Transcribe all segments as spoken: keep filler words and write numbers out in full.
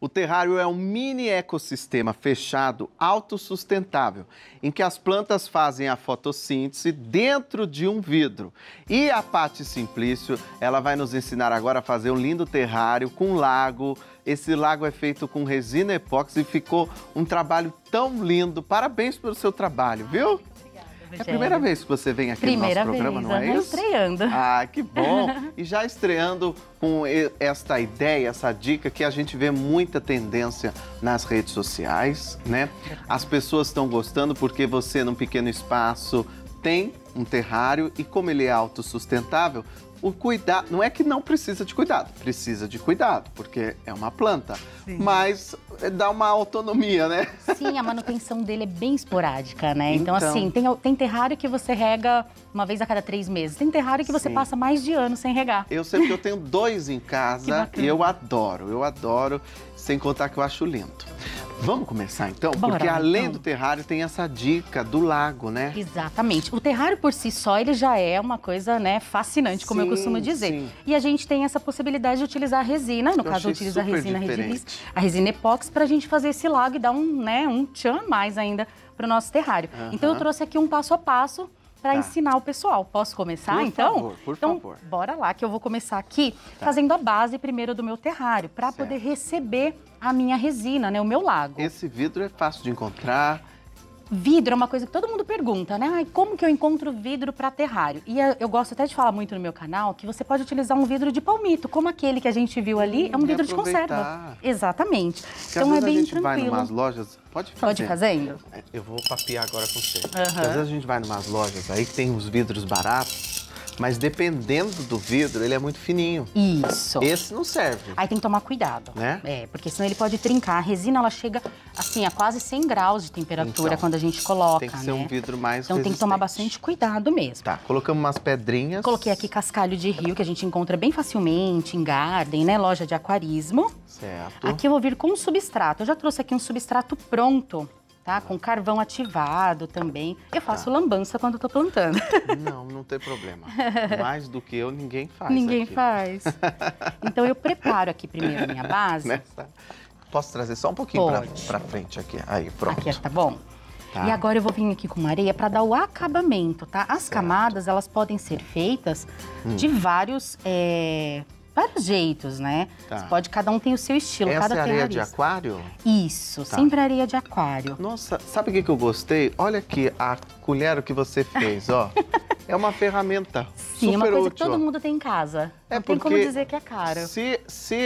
O terrário é um mini ecossistema fechado, autossustentável, em que as plantas fazem a fotossíntese dentro de um vidro. E a Paty Simplício, ela vai nos ensinar agora a fazer um lindo terrário com lago. Esse lago é feito com resina epóxi e ficou um trabalho tão lindo. Parabéns pelo seu trabalho, viu? É a primeira vez que você vem aqui primeira no nosso programa, vez, não é isso? Estreando. Ah, que bom! E já estreando com esta ideia, essa dica que a gente vê muita tendência nas redes sociais, né? As pessoas estão gostando porque você, num pequeno espaço, tem um terrário e como ele é autossustentável, o cuidado, não é que não precisa de cuidado, precisa de cuidado, porque é uma planta, Sim. mas dá uma autonomia, né? Sim, a manutenção dele é bem esporádica, né? Então, Então assim, tem, tem terrário que você rega uma vez a cada três meses, tem terrário que você Sim. passa mais de ano sem regar. Eu sei porque eu tenho dois em casa e eu adoro, eu adoro, sem contar que eu acho lindo. Vamos começar então? Bora, porque além então. do terrário tem essa dica do lago, né? Exatamente. O terrário por si só, ele já é uma coisa, né, fascinante, como sim, eu costumo dizer. Sim. E a gente tem essa possibilidade de utilizar a resina, no eu caso eu utilizo a resina diferente. a resina epóxi, para a gente fazer esse lago e dar um, né, um tchan a mais ainda para o nosso terrário. Uhum. Então eu trouxe aqui um passo a passo para tá. ensinar o pessoal. Posso começar, por então? Favor, por então, favor. Bora lá, que eu vou começar aqui tá. fazendo a base primeiro do meu terrário, para poder receber a minha resina, né, o meu lago. Esse vidro é fácil de encontrar. Vidro é uma coisa que todo mundo pergunta, né? Ai, como que eu encontro vidro para terrário? E eu gosto até de falar muito no meu canal que você pode utilizar um vidro de palmito, como aquele que a gente viu ali, hum, é um vidro de conserva. Exatamente. Porque então às é vezes bem a gente tranquilo. vai numas lojas, pode fazer. Pode ir fazendo? Eu vou papear agora com você. Uhum. Às vezes a gente vai numas lojas aí que tem os vidros baratos, mas dependendo do vidro, ele é muito fininho. Isso. Esse não serve. Aí tem que tomar cuidado, né? É, porque senão ele pode trincar. A resina, ela chega, assim, a quase cem graus de temperatura então, quando a gente coloca, tem que né? ser um vidro mais Então resistente. tem que tomar bastante cuidado mesmo. Tá, colocamos umas pedrinhas. Coloquei aqui cascalho de rio, que a gente encontra bem facilmente em garden, né? Loja de aquarismo. Certo. Aqui eu vou vir com um substrato. Eu já trouxe aqui um substrato pronto. Tá? Com carvão ativado também. Eu faço tá. lambança quando eu tô plantando. Não, não tem problema. Mais do que eu, ninguém faz Ninguém aqui. faz. Então eu preparo aqui primeiro a minha base. Nessa... Posso trazer só um pouquinho pra, pra frente aqui? Aí, pronto. Aqui tá bom? Tá. E agora eu vou vir aqui com uma areia para dar o acabamento, tá? As certo. camadas, elas podem ser feitas hum. de vários... É... vários jeitos, né? Tá. Você pode, cada um tem o seu estilo. Essa cada é areia de terrarista. aquário? Isso, tá. sempre areia de aquário. Nossa, sabe o que, que eu gostei? Olha aqui a colher que você fez, ó. É uma ferramenta Sim, super é uma coisa útil. que todo mundo tem em casa. É Não tem como dizer que é caro. Se, se,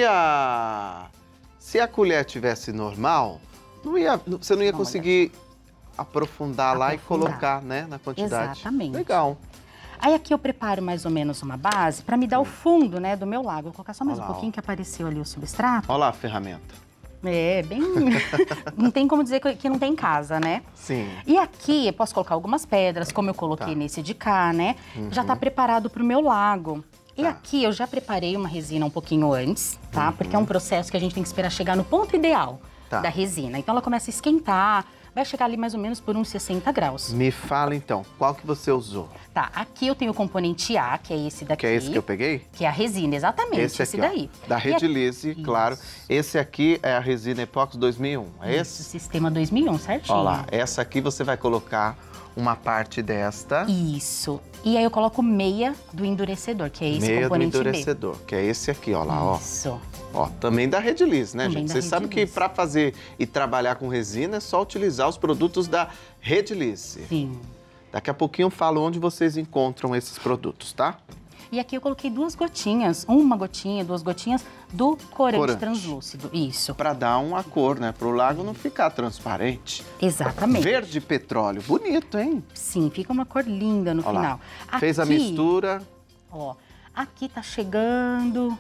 a, se a colher tivesse normal, não ia, você não ia não, conseguir aprofundar, aprofundar lá e colocar, né, na quantidade. Exatamente. Legal. Aí aqui eu preparo mais ou menos uma base para me dar Sim. o fundo, né, do meu lago. Vou colocar só mais Olha um pouquinho ó. que apareceu ali o substrato. Olha lá a ferramenta. É, bem... não tem como dizer que não tem em casa, né? Sim. E aqui eu posso colocar algumas pedras, como eu coloquei tá. nesse de cá, né? Uhum. Já tá preparado pro meu lago. E tá. aqui eu já preparei uma resina um pouquinho antes, tá? Uhum. Porque é um processo que a gente tem que esperar chegar no ponto ideal tá. da resina. Então ela começa a esquentar. Vai chegar ali mais ou menos por uns sessenta graus. Me fala então, qual que você usou? Tá, aqui eu tenho o componente A, que é esse daqui. Que é esse que eu peguei? Que é a resina, exatamente, esse, esse aqui, daí. Ó, da Redilize, claro. Esse aqui é a resina epóxi dois mil e um, é esse? Isso, sistema dois mil e um, certinho. Olha lá, essa aqui você vai colocar uma parte desta. Isso. E aí eu coloco meia do endurecedor, que é esse meia componente do endurecedor, B. que é esse aqui, ó lá, ó. Isso. Ó, também da Redilize, né, também gente? Vocês sabem que para fazer e trabalhar com resina é só utilizar os produtos da Redilize. Sim. Daqui a pouquinho eu falo onde vocês encontram esses produtos, tá? E aqui eu coloquei duas gotinhas, uma gotinha, duas gotinhas do corante, corante. translúcido. Isso. Para dar uma cor, né? Para o lago não ficar transparente. Exatamente. Verde petróleo. Bonito, hein? Sim, fica uma cor linda no Olha final. Aqui, Fez a mistura. Ó, aqui tá chegando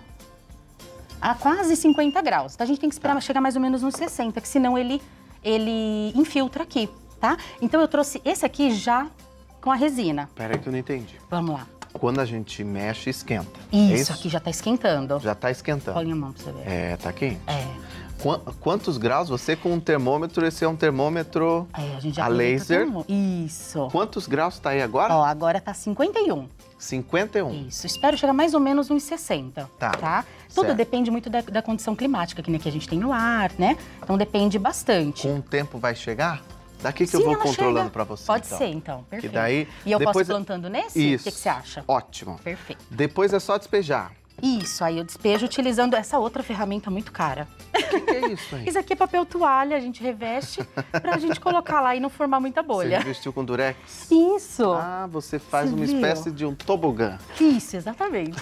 a quase cinquenta graus. Então a gente tem que esperar tá. chegar mais ou menos nos sessenta, que senão ele, ele infiltra aqui, tá? Então eu trouxe esse aqui já com a resina. Peraí que eu não entendi. Vamos lá. Quando a gente mexe, esquenta. Isso, é isso? aqui já tá esquentando. Já tá esquentando. Põe a mão pra você ver. É, tá quente? É. Qu quantos graus? Você com um termômetro, esse é um termômetro é, a, gente já a laser. Isso. Quantos graus tá aí agora? Ó, agora tá cinquenta e um. cinquenta e um. Isso, espero chegar mais ou menos uns sessenta, Tá, tá? Tudo certo. depende muito da, da condição climática, que nem que a gente tem no ar, né? Então depende bastante. Com o tempo vai chegar? Daqui que Sim, eu vou ela controlando chega. para você, Pode então. ser, então, perfeito. Que daí, e eu depois... posso ir plantando nesse? Isso. O que, que você acha? Ótimo. Perfeito. Depois é só despejar. Isso, aí eu despejo utilizando essa outra ferramenta muito cara. O que, que é isso aí? Isso aqui é papel toalha, a gente reveste pra gente colocar lá e não formar muita bolha. Você revestiu com durex? Isso. Ah, você faz Você uma viu? espécie de um tobogã. Isso, exatamente.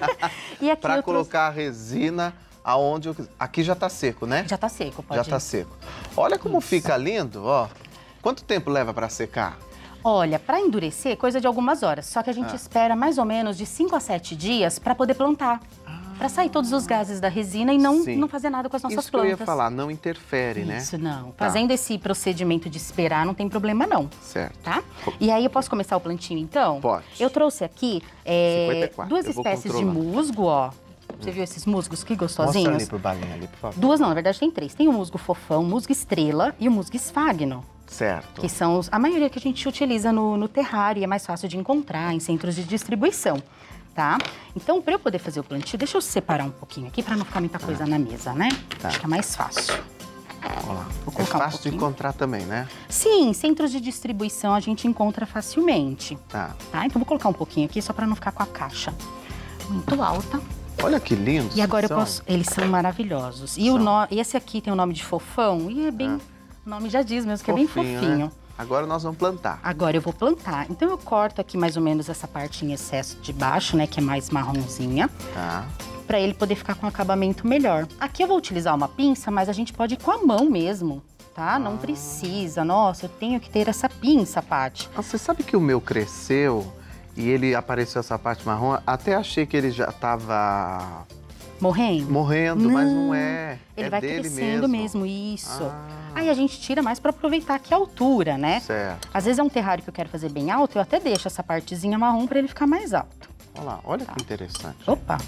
E aqui Para eu trouxe- colocar a resina aonde eu quiser. Aqui já tá seco, né? Já tá seco, pode Já tá ir. seco. Olha como Isso. fica lindo, ó. Quanto tempo leva para secar? Olha, para endurecer, coisa de algumas horas. Só que a gente Ah. espera mais ou menos de cinco a sete dias para poder plantar. Para sair todos os gases da resina e não, Sim. não fazer nada com as nossas Isso que eu plantas. ia falar, não interfere, né? Isso, não. Tá. Fazendo esse procedimento de esperar, não tem problema, não. Certo. Tá? E aí, eu posso começar o plantio, então? Pode. Eu trouxe aqui é, cinquenta e quatro, duas eu vou espécies de controlando. musgo, ó. Você viu esses musgos que Mostra gostosinhos? ali pro balinho ali, por favor. Duas não, na verdade tem três. Tem o musgo fofão, musgo estrela e o musgo esfagno. Certo. Que são os, a maioria que a gente utiliza no, no terrário e é mais fácil de encontrar em centros de distribuição, tá? Então, para eu poder fazer o plantio, deixa eu separar um pouquinho aqui para não ficar muita coisa na mesa, né? Tá. Fica mais fácil. Olha lá. Vou É colocar um fácil de pouquinho. encontrar também, né? Sim, centros de distribuição a gente encontra facilmente, Tá. tá? Então, vou colocar um pouquinho aqui só para não ficar com a caixa muito alta. Olha que lindo. E agora eu posso... Eles são maravilhosos. E o São. no... esse aqui tem o nome de fofão e é bem... O nome já diz mesmo que é bem fofinho. Né? Agora nós vamos plantar. Agora eu vou plantar. Então eu corto aqui mais ou menos essa parte em excesso de baixo, né, que é mais marronzinha, Tá. para ele poder ficar com um acabamento melhor. Aqui eu vou utilizar uma pinça, mas a gente pode ir com a mão mesmo, tá? Ah. Não precisa. Nossa, eu tenho que ter essa pinça, Paty. Ah, você sabe que o meu cresceu e ele apareceu essa parte marrom? Até achei que ele já estava Morrendo? morrendo, mas não é. Ele é vai dele crescendo mesmo. mesmo, isso. Ah. Aí a gente tira mais para aproveitar aqui a altura, né? Certo. Às vezes é um terrário que eu quero fazer bem alto, eu até deixo essa partezinha marrom para ele ficar mais alto. Olha lá, olha que interessante. Opa!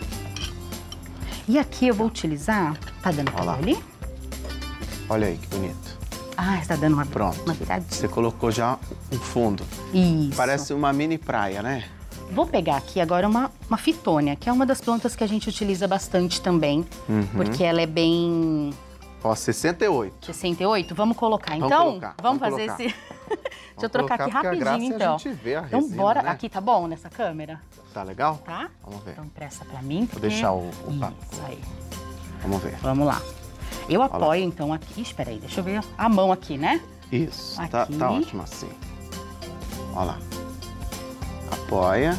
E aqui eu vou utilizar... Tá dando Olha pra lá. ver ali? Olha aí que bonito. Ah, está dando uma, Pronto. uma viradinha. Você colocou já um fundo. Isso. Parece uma mini praia, né? Vou pegar aqui agora uma, uma fitônia, que é uma das plantas que a gente utiliza bastante também, Uhum. porque ela é bem... Ó, sessenta e oito. sessenta e oito? Vamos colocar, Vamos então? colocar, Vamos, vamos fazer colocar. esse... Deixa eu trocar aqui porque a graça rapidinho, é então. a gente ver a Então, resina, bora. né? Aqui tá bom nessa câmera? Tá legal? Tá? Vamos ver. Então, presta pra mim, porque... Vou deixar o, o papo. Isso aí. Vamos ver. Vamos lá. Eu apoio, então, aqui... Espera aí, deixa eu ver a mão aqui, né? Isso, tá, Aqui. tá ótimo assim. Olha lá. Apoia.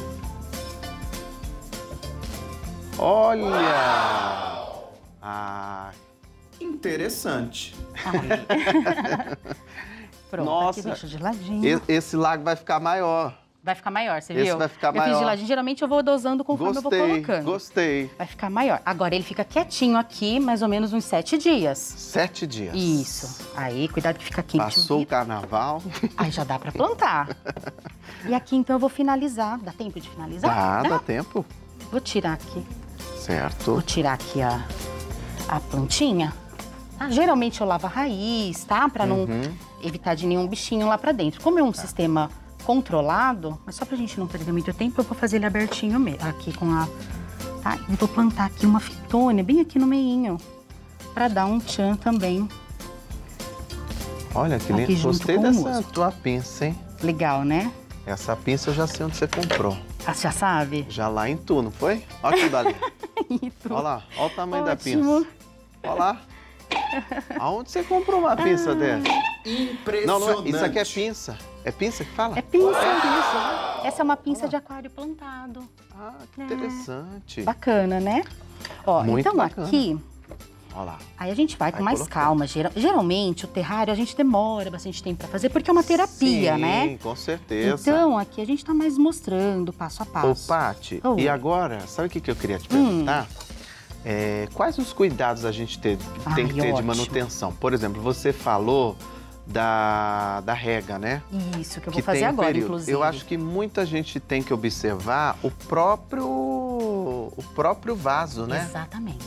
Olha! Ah, interessante. Aí. Pronto, Nossa. aqui deixa de ladinho. E- Esse lago vai ficar maior. Vai ficar maior, você Esse viu? vai ficar eu fiz maior. de ladinho, geralmente eu vou dosando conforme eu vou Gostei, colocando. gostei. Vai ficar maior. Agora ele fica quietinho aqui, mais ou menos uns sete dias. Sete dias. Isso. Aí, cuidado que fica quente. Passou o vidro. carnaval. Aí já dá pra plantar. E aqui, então, eu vou finalizar. Dá tempo de finalizar? Dá, dá tempo. Vou tirar aqui. Certo. Vou tirar aqui a, a plantinha. Ah, geralmente eu lavo a raiz, tá? Pra não Uhum. evitar de nenhum bichinho lá pra dentro. Como é um sistema controlado, mas só pra gente não perder muito tempo, eu vou fazer ele abertinho mesmo, aqui com a... Tá? E vou plantar aqui uma fitônia bem aqui no meinho, pra dar um tchan também. Olha que Aqui lindo. junto Gostei com o dessa musgo. tua pinça, hein? Legal, né? Essa pinça eu já sei onde você comprou. Ah, você já sabe? Já lá em tu, não foi? Olha aqui, Dali. Isso. Olha lá, olha o tamanho da Ótimo. pinça. Olha lá. Aonde você comprou uma pinça dessa? Impressionante. Não, não é, isso aqui é pinça. É pinça que fala? É pinça. É pinça. Essa é uma pinça de aquário plantado. Ah, que interessante. Bacana, né? Ó, Muito então bacana. aqui, Olha lá. aí a gente vai com Vai mais colocando. calma. Geral- Geralmente, o terrário a gente demora bastante tempo pra fazer, porque é uma terapia, Sim, né? com certeza. Então, aqui a gente tá mais mostrando passo a Ô, passo. Pati, Oi. e agora, sabe o que que eu queria te Hum. perguntar? É, quais os cuidados a gente ter- tem Ai, que ter de ótimo. manutenção? Por exemplo, você falou da, da rega, né? Isso, que eu vou que fazer tem um agora, período. inclusive. Eu acho que muita gente tem que observar o próprio, o próprio vaso, né? Exatamente.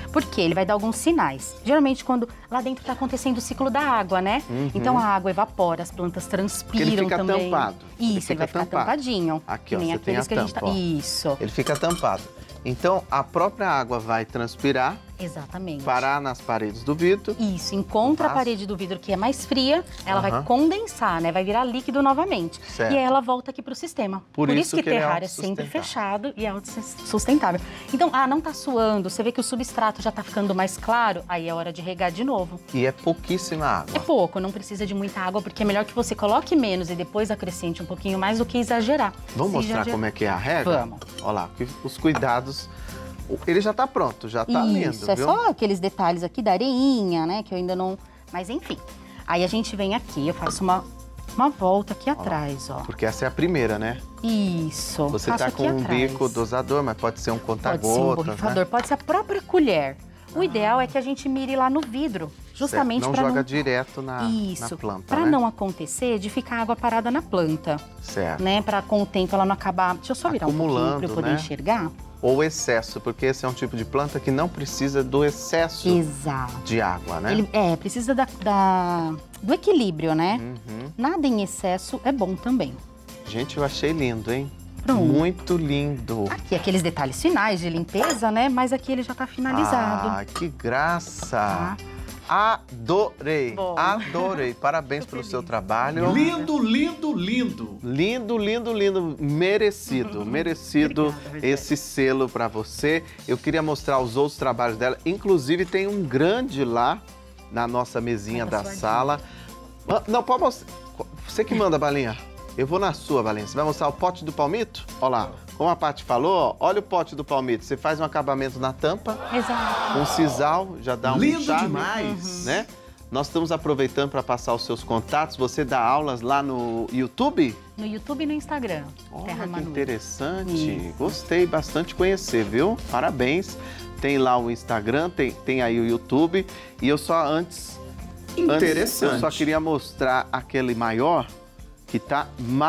Porque ele vai dar alguns sinais. Geralmente, quando lá dentro está acontecendo o ciclo da água, né? Uhum. Então, a água evapora, as plantas transpiram ele fica também. tampado. Isso, ele, fica vai ficar tampado. tampadinho. Aqui, ó, que nem você tem a aqueles que a gente tampa, tá... ó. Isso. Ele fica tampado. Então, a própria água vai transpirar, Exatamente. parar nas paredes do vidro. Isso, encontra a Vaso. parede do vidro que é mais fria, ela Aham. vai condensar, né? Vai virar líquido novamente. Certo. E aí ela volta aqui pro sistema. Por isso que, que ele é terrário é sempre autossustentável. fechado e é autossustentável. Então, ah, não tá suando, você vê que o substrato já tá ficando mais claro, aí é hora de regar de novo. E é pouquíssima água. É pouco, não precisa de muita água, porque é melhor que você coloque menos e depois acrescente um pouquinho mais do que exagerar. Vamos Se mostrar exager- como é que é a rega? Vamos. Olha lá, que- os cuidados. Ele já tá pronto, já tá lindo, Isso, é viu? só aqueles detalhes aqui da areinha, né, que eu ainda não... Mas enfim, aí a gente vem aqui, eu faço uma, uma volta aqui atrás, ó. Porque essa é a primeira, né? Isso, Você faço tá aqui com um atrás. bico dosador, mas pode ser um Pode ser um conta-gotas, borrifador, né? pode ser a própria colher. O ideal é que a gente mire lá no vidro, justamente Certo, para não não... joga direto na, Isso, na planta, para né? não acontecer de ficar água parada na planta, Certo. né? Para com o tempo ela não acabar... Deixa eu só virar um pouquinho para Acumulando, eu poder né? enxergar. Ou excesso, porque esse é um tipo de planta que não precisa do excesso Exato. de água, né? Ele, é, precisa da, da- do equilíbrio, né? Uhum. Nada em excesso é bom também. Gente, eu achei lindo, hein? Pronto. Muito lindo. Aqui, aqueles detalhes finais de limpeza, né? Mas aqui ele já tá finalizado. Ah, que graça! Tá. Adorei, Bom. adorei. Parabéns Tô pelo feliz. seu trabalho. Lindo, lindo, lindo. Lindo, lindo, lindo. Merecido, merecido Obrigada, Rogério. esse selo para você. Eu queria mostrar os outros trabalhos dela. Inclusive, tem um grande lá na nossa mesinha Ai, da tá suadinho. sala. Ah, não, pode mostrar. Você que manda, Balinha. Eu vou na sua, Balinha. Você vai mostrar o pote do palmito? Olha lá. Como a Paty falou, ó, olha o pote do palmito. Você faz um acabamento na tampa, Exato. com sisal, já dá um Lindo charme, demais. né? Nós estamos aproveitando para passar os seus contatos. Você dá aulas lá no YouTube? No YouTube e no Instagram. Olha Terra que Manu. interessante. Isso. Gostei bastante de conhecer, viu? Parabéns. Tem lá o Instagram, tem, tem aí o YouTube. E eu só antes... Interessante. Antes, eu só queria mostrar aquele maior que tá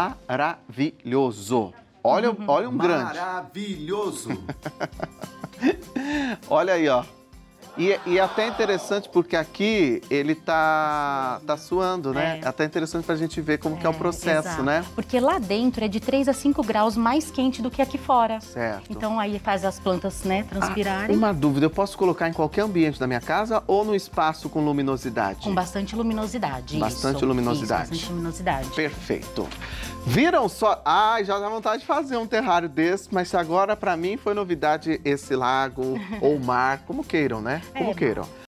maravilhoso. Olha, olha um grande. Maravilhoso. Olha aí, ó. E, e é até interessante porque aqui ele tá, tá suando, né? É. É. até interessante pra gente ver como que é o processo, Exato. né? Porque lá dentro é de três a cinco graus mais quente do que aqui fora. Certo. Então aí faz as plantas, né, Ah, transpirarem. uma dúvida, eu posso colocar em qualquer ambiente da minha casa ou no espaço com luminosidade? Com bastante luminosidade. Bastante isso. luminosidade. Isso, bastante luminosidade. Perfeito. Viram só? Ai, já dá vontade de fazer um terrário desse, mas agora pra mim foi novidade esse lago ou mar, como queiram, né? Como É, queiram.